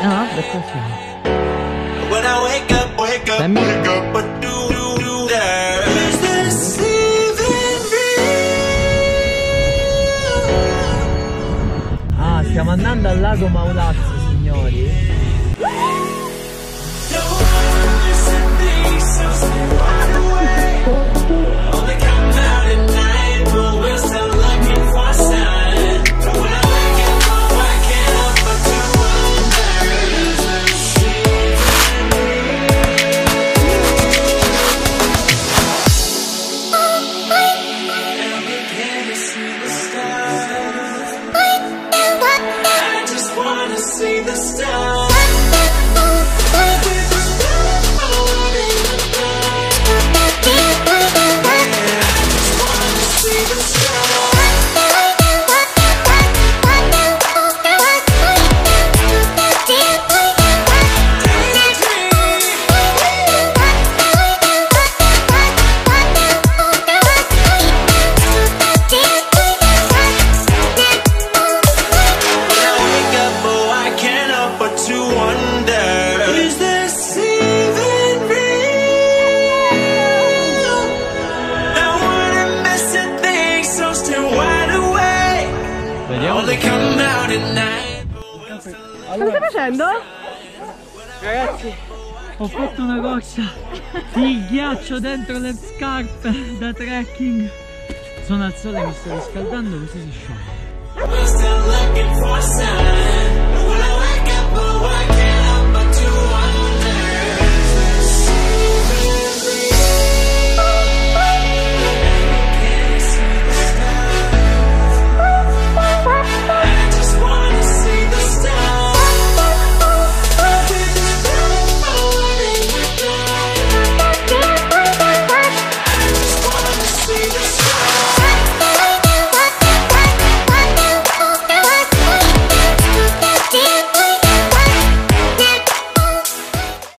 No, è così. Ah, stiamo andando al lago Maulazzo, signori. Cosa stai facendo? Ragazzi, ho fatto una corsa di ghiaccio dentro le scarpe da trekking. Sono al sole, mi sto riscaldando così si scioglie.